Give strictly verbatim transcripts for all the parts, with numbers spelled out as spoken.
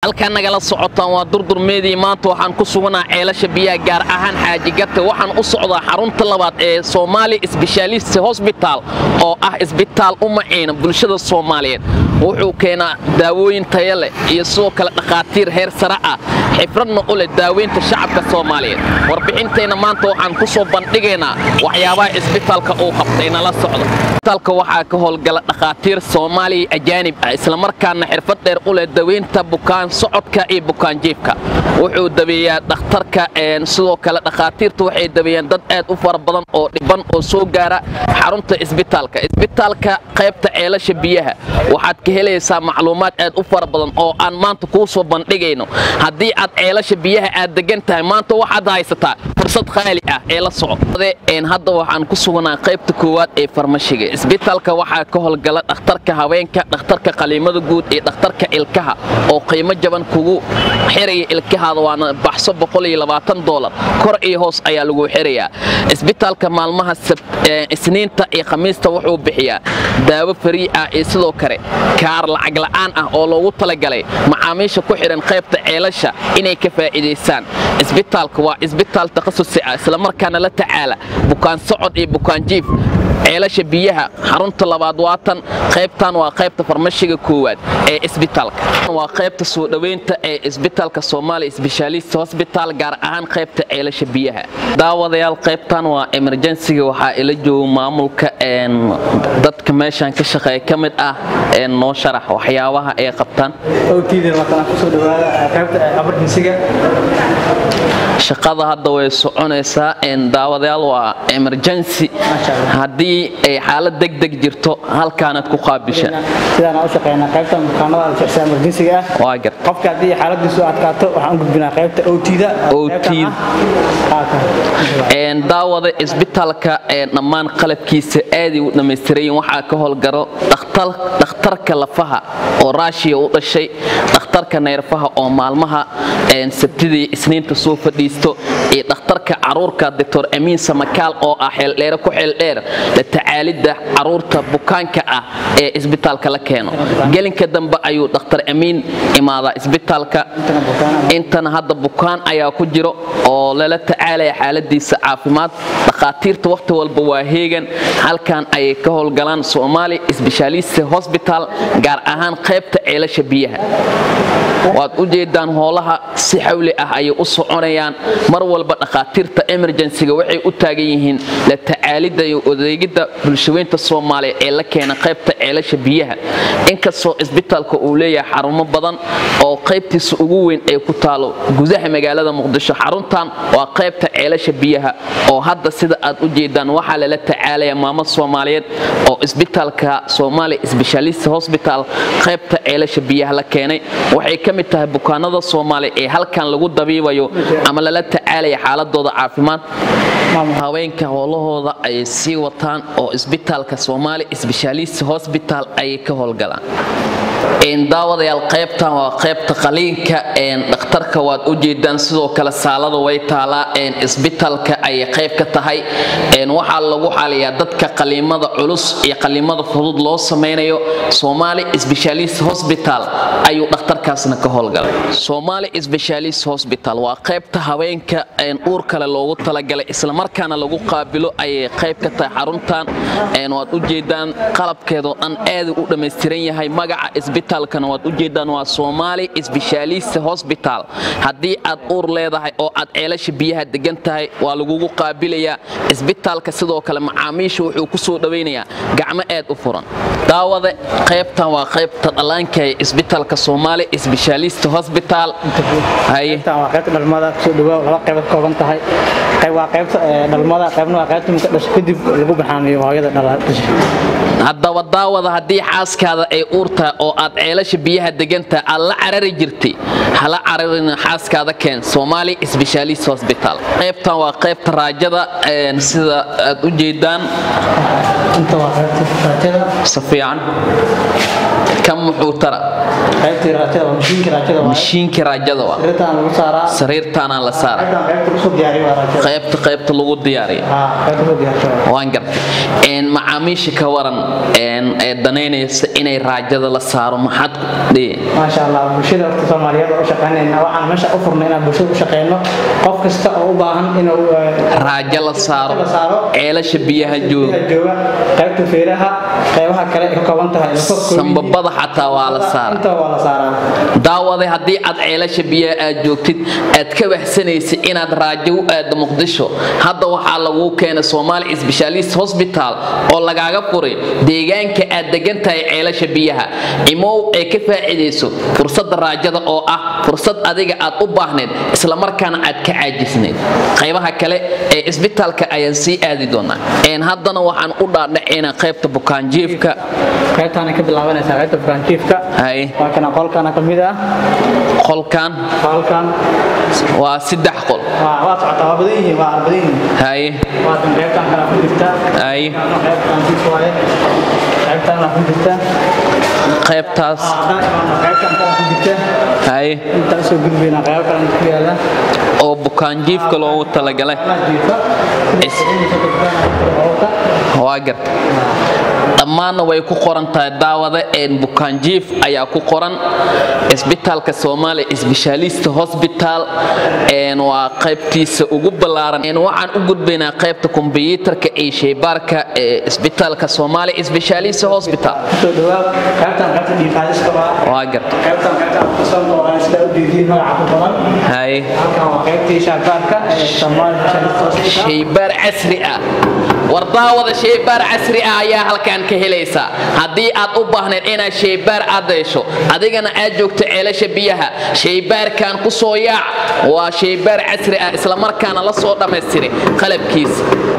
halkaan nagala socotaan waa durdur meedii maanta waxaan ku sugnaa ceelasha biyaha gaar ahaan xaaji gata waxaan u socdaa xarunta labaad ee Somali Specialist Hospital oo ah isbitaal u maciina bulshada Soomaaliyeed wuxuu keenaa daawooyin tayo leh iyo sidoo kale dhaqaatiir heer sare ah xifradna u leh daaweynta shacabka Soomaaliyeed warbixinteena maanta waxaan ku soo bandhigaynaa waxyaabaha isbitaalka uu qabtayna la socdo isbitaalka waxaa ka howlgala dhaqaatiir Soomaali ajaanib ah isla markaana xirfad dheer u leh daaweynta bukaan socodka iyo bukaan jiifka wuxuu daweeyaa dhakhtarka een sidoo kale dhaqaatiirtu waxay daweeyaan dad aad u fara badan oo dhiban oo soo gaara xarunta isbitaalka isbitaalka qaybta ceelasha biyaha waxaad ka helaysaa macluumaad aad u fara badan oo aan maanta ku soo bandhigayno hadii aad ceelasha biyaha aad degan tahay maanta waxaad haysataa fursad qaali ah ee la socda een hadda waxaan ku sugnaa qaybta koowaad ee farmashiga isbitaalka waxaa ka howlgala dhakhtarka haweenka dhakhtarka qaliimada guud iyo dhakhtarka ilkaha oo qiimo jaban kugu xiraya ilkahaada waana baxso boqol iyo labaatan dollar kor iyo hoos ayaa lagu xirayaa isbitaalka maalmaha isniinta iyo khamiista wuxuu bixiyaa daawo free ah iyo sidoo kale kaar lacag la'aan ah oo loogu talagalay macaamiisha ku xiran qaybta ceelasha inay ka faa'iideystaan isbitaalka waa isbitaal takhasusi ah isla markaana la tacaala bukaan socod iyo bukaan jiif ceelasha biyaha xarunta labaad waatan qaybtan waa qaybta farmashiga koowaad ee isbitaalka waa qaybta soo dhaweynta ee isbitaalka Somali Specialist Hospital gaar ahaan qaybta ceelasha biyaha daawadayaal qaybtan waa emergency waxa ila joogo maamulka een dadka meeshan ka shaqeeya kamid ah een noo sharax waxyaabaha ay qabtaan oo tiidin la kala soo dhawaada qaybta emergency-ga shaqada hadda way soconaysaa een daawadayaal waa emergency hadii ay xaalad degdeg jirto halkaanad ku qaabisha sidaan u shaqeynaa qaybta bukaanada shaqsiga emergency-ga waa gar qofka hadii xaaladiisu adkaato waxaan u gudbinaa qaybta O T-da O T een daawada isbitaalka ee dhammaan qalabkiisa aad u dhameystiray waxa ka howlgaro dhakhtar dhakhtarka lafaha oo Russia u dhashay dhakhtarka neerfaha oo maalmaha een sabtidii isniinta soo fadhiisto ee dhakhtarka caruurka Doctor Amin Samakaal oo ah xeel dheer ku xeel dheer la tacaalida caruurta bukaanka ah ee isbitaalka la keeno gelinka dambe ayuu Doctor Amin imaada isbitaalka intana hadda bukaan ayaa ku jiro oo lala tacaalaya xaaladiisa caafimaad dhaqaatiirta waqti walba waa heegan halkan ay ka howlgalaan Somali Specialist Hospital gaar ahaan qaybta ceelasha biyaha waad u jeedaan hoolaha si xawli ah ay u soconayaan mar walba dhaqaatiirta emergency-ga waxay u taagan yihiin la tacaalida iyo adeegida bulshooyinka Soomaaliyeed ee la keena qaybta ceelasha biyaha inkastoo isbitaalka uu leeyahay xarumo badan oo qaybtiisa ugu weyn ay ku taalo gudaha magaalada Muqdisho xaruntan waa qaybta ceelasha biyaha oo hadda sida aad u jeedaan waxa la tacaalaya maamo Soomaaliyeed oo isbitaalka Somali Specialist Hospital qaybta ceelasha biyaha la keenay waxay ka mid tahay bukaanada Soomaaliyeed ee halkan lagu dabiibayo ama la tacaalaya xaaladooda caafimaad haweenka howlahooda ay sii wataan oo isbitaalka Somali Specialist Hospital ay ka howlgalaan een daawadayaal qaybtan waa qaybta qaliinka een dhakhtarka waad u jeedaan sidoo kale saalada way taalaa een isbitaalka ay qayb ka tahay een waxa lagu xaliyaa dadka qaliimada culus iyo qaliimada fudud loo sameeyo Somali Specialist Hospital ayuu dhakhtarkaasna ka howlgalay Somali Specialist Hospital waa qaybta haweenka een uur kale loogu talagalay isla markaana lagu qaabilo ay qayb ka tahay xaruntan een waad u jeedaan qalabkeedu aan aad u dhameystiran yahay magaca isbitaalkana waad u jeedaan waa Somali Specialist Hospital hadii aad uur leedahay oo aad ceelasha biyaha degan tahay waa lagu qaabilayaa isbitaalka sidoo kale macaamiisha wuxuu ku soo dhaweynayaa gacmo aad u furan daawada qaybtan waa qaybta dhalaanka ee isbitaalka Somali Specialist Hospital hay waa qaybta dhalmada soo dhawaad laba qayb ka kooban tahay qayb waa qaybta dhalmada qaybna waa qaybta marka dhashay kadib lagu baxaanayo hooyada dhalmada hadda daawada hadii xaaskaada ay uurta oo aad ceelasha biyaha deganta alla carari jirtay hala cararin xaaskaada keen Somali Specialist Hospital qaybtan waa qaybta raajada een sida aad u jeedaan inta waa qaybta raajada safiyan kam wuxuu tara qaybtii raajada waa mashiinka raajada waa mashiinka raajada waa sariirtaan lagu saaraa sariirtaana la saaraa qaybta lagu diyaariyo waa raajada qaybta qaybta lagu diyaariyo ha qaybta lagu diyaariyo waan gartay een macaamiisha ka waran een ee daneynaysa inay raajada la saaro maxad dhee ma sha Allah bulshada waqti Soomaaliyeed oo shaqaynayna waxaan meesha u furnay inaan bulshada u shaqeyno qof kasta oo u baahan inuu raajo la saaro ceelasha biyaha jooga qaybta feeraha qaybaha kale ee ka kooban tahay sambabada xataa waa la saaraa inta waa la saaraa daawada haddii aad ceelasha biyaha aad joogtid aad ka waxsanaysid inaad raajo u aado Muqdisho hadda waxaa lagu keenay Somali Specialist Hospital oo lagaaga furay deegaanka aad degan tahay ceelasha biyaha imow ee ka faa'iideyso fursadda raajada oo ah fursad adiga aad u baahneed isla markaana aad ka caajisneed qaybaha kale ee isbitaalka ayaan sii aadi doonaa een haddana waxaan u dhaadhaceynaa qaybta bukaan jiifka qaybtaan ka bilaabanaysaa qaybta bukaan jiifka hay waa kana qolkan ka mid ah qolkan qolkan waa saddex qol waa waa socotaa waa badan yihiin waa badan yihiin hay waa tan qaybtaan kala ku jirta hay qaybtaan jiifka waaye qaybtaan la ku jirta qaybtaas qaybtaan kala ku jirta hay inta soo gudbina qayb kale ku yaala oo bukaan jiifka loogu talagalay waa garta dhammaanna way ku qoran tahay daawada een bukaan jiif ayaa ku qoran isbitaalka Somali Specialist Hospital een waa qaybtiisa ugu ballaaran een waxaan u gudbaynaa qaybta kombiyuutarka ee shaybaarka ee isbitaalka Somali Specialist Hospital soo dhawaad qaybtan qaybta dhiiqaadiska waa garta qaybtan qaybta aqoonsan oo sida u diidin magaca ku qoran hay halkan waa qaybtii shaybaarka ee Somali Specialist Hospital shaybaar casri ah wardaawada shaybaar casri ah ayaa halkan ka helaysa hadii aad u baahneed inaad shaybaar aad hesho adigana aad joogto ceelasha biyaha shaybaarkan ku soo yaac waa shaybaar casri ah isla markaana la soo dhameystiray qalabkiisa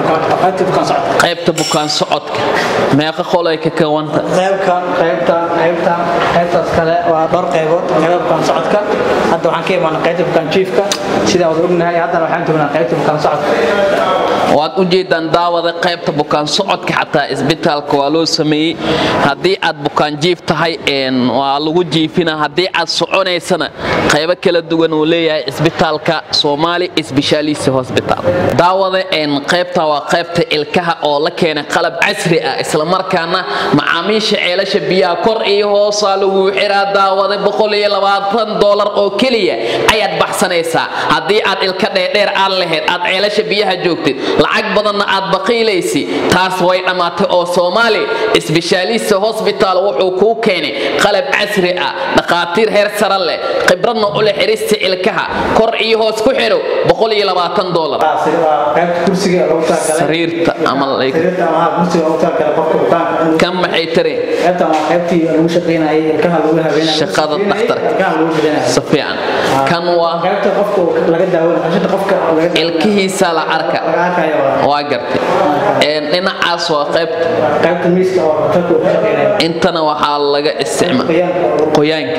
qaybta bukaan socodka meeqa qol ay ka koobanta qaybkan qaybta qaybta qaybtaas kale waa dhowr qaybood qaybta bukaan socodka hadda waxaan ka imaanay qaybta bukaan jiifka sida wada ognahay hadda waxaan joognaa qaybta bukaan socodka waad u jeedaan daawada qaybta bukaan socodka xataa isbitaalka waa loo sameeyay hadii aad bukaan jiif tahay een waa lagu jiifina hadii aad soconaysana qaybo kala duwan uu leeyahay isbitaalka Somali Specialist Hospital daawada een qaybta waa qaybta ilkaha oo la keenay qalab casri ah isla markaana macaamiisha ceelasha biyaha kor iyo hoos lagu xiraa daawada boqol iyo labaatan dollar oo kaliya ayaad baxsanaysaa hadii aad ilka dheer aan lahayd aad ceelasha biyaha joogtid lacag badanna aad baqiilaysi taas way dhamaatay oo Somali Specialist Hospital wuxuu ku keenay qalab casri ah dhaqaatiir heer sare leh khibradna u leh xirista ilkaha kor iyo hoos ku xiro boqol iyo labaatan dollar qaybta kursiga lagu talagalay sariirta ama sariirta ama kursiga lagu talagalay qofka bukaanka kam maxay tiri qaybta waa qaybtii lagu shaqeynayay ilkaha lagu habeenayay shaqada dhakhtarka ilkaha lagu bixinayay safiican kan waa qaybta qofka laga daawanayo qashada qofka ilkihiisa la arka waa gartay een dhinacaas waa qayb qaybta miiska oo dadku ku shaqeynayay intana waxaa laga isticmaalaa qoyaanka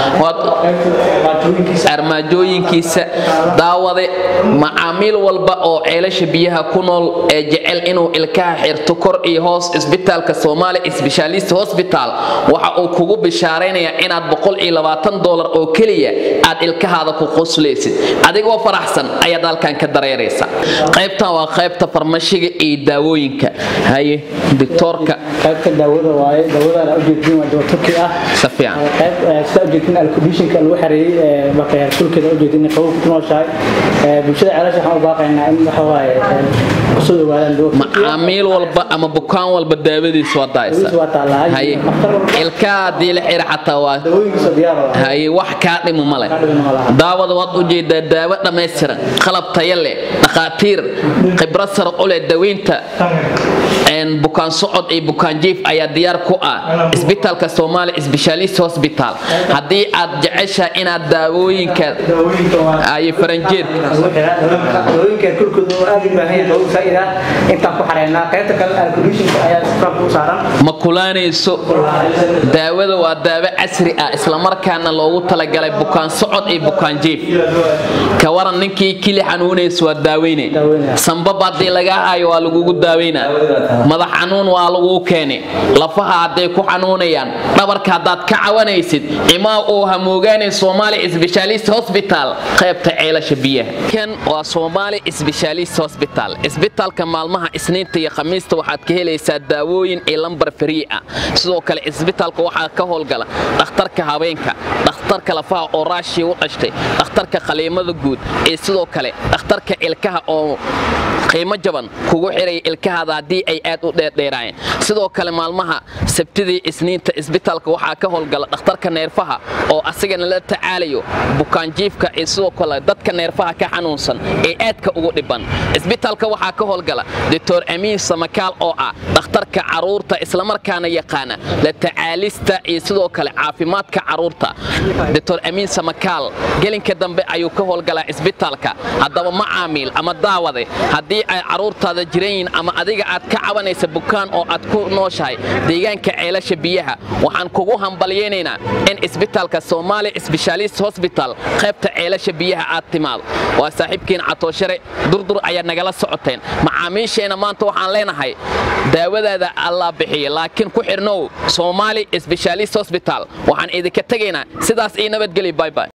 armaajooyinkiisa daawade macaamiil walba oo ceelasha biyaha ku nool ee jecel inuu ilkaha xirto kor iyo hoos isbitaalka Somali Specialist Hospital waxa uu kugu bishaareynayaa inaad boqol iyo labaatan dollar oo kaliya aad ilkahaada ku qoslaysid adigoo faraxsan ayaad halkan ka dareeraysa qaybtan waa qaybta farmashiga iyo daawooyinka haye doctorka qaybta daawada waaye daawada la ujeedin waa dawo turki ah safiican qayb sida ujeedin alkudiishinka lagu xareeyay markay kulkeeda ujeedin qabow ku nooshahay bulshada ceelasha waxaan u baaqaynaa in waxa waaye kusoo dhawaadaan doo macaamiil walba ama bukaan walba daawadiisa waa daaysa haye ilka hadii la xir xataa waa daawooyinkiisa diyaar ah haye wax ka dhimo male daawada waad u jeedaa daawo dhameystiran qalab tayo leh dhaqaatiir khibrad sare u leh daweynta een bukaan socod iyo bukaan jiif ayaa diyaar ku ah isbitaalka Somali Specialist Hospital hadii aad jeceshahay inaad daawooyinka ay faranjeed daawooyinka kulkooda aad u baahan yahay dawo faa'iida inta ku xareynaa qaybta kale alkudiishinka ayaa isfaam ku saaran ma kulaanayso daawada waa daawo casri ah isla markaana loogu talagalay bukaan socod iyo bukaan jiif ka waran ninkii kili xanuunayso waa daaweynay sanbab hadii laga hayo waa lagu daaweynaa madax xanuun waa lagu keenay lafaha haday ku xanuunayaan dhabarka hadaad ka cawanaysid imaa oo hamoogaanay Somali Specialist Hospital qaybta ceelasha biyaha kan waa Somali Specialist Hospital isbitaalka maalmaha isniinta iyo khamiista waxaad ka helaysaa daawooyin ee lambar free ah sidoo kale isbitaalka waxa ka howlgala dhakhtarka haweenka dhakhtarka lafaha oo raashi u dhashtay dhakhtarka qaliimada guud ee sidoo kale dhakhtarka ilkaha oo qiimo jaban kugu xiray ilkahaada hadii ay aad u dheerdheerayeen sidoo kale maalmaha sabtidii isniinta isbitaalka waxa ka howlgala dhakhtarka neerfaha oo asagana la tacaalayo bukaan jiifka ee sidoo kale dadka neerfaha ka xanuunsan ee aadka ugu dhiban isbitaalka waxa ka howlgala Doctor Amiin Samakaal oo ah dhakhtarka caruurta isla markaana yaqaan la tacaalista ee sidoo kale caafimaadka caruurta Doctor Amiin Samakaal gelinka dambe ayuu ka howlgala isbitaalka hadaba macaamiil ama daawade hadii ay caruurtaada jireen ama adiga aad ka cabanaysa bukaan oo aad ku nooshahay deegaanka ceelasha biyaha waxaan kugu hambalyeynaa in isbitaalka Somali Specialist Hospital qaybta ceelasha biyaha aad timaado waa saaxiibkeen Catooshare durdur ayaa nagala socoteen macaamiisheena maanta waxaan leenahay daawadaada Allah bixiyo laakiin ku xirnow Somali Specialist Hospital waxaan idinka tageynaa sidaas ay nabad gali bye bye